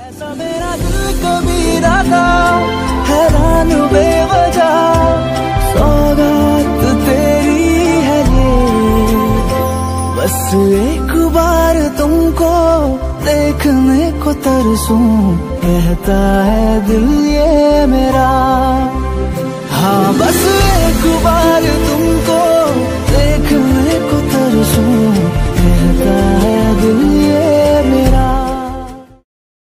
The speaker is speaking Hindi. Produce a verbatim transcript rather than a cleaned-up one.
ऐसा मेरा दिल कभी ना था, हैरान बेवजह सौगात तेरी है ये। बस एक बार तुमको देखने को तरसूं, कहता है दिल ये मेरा। हाँ बस एक बार तुम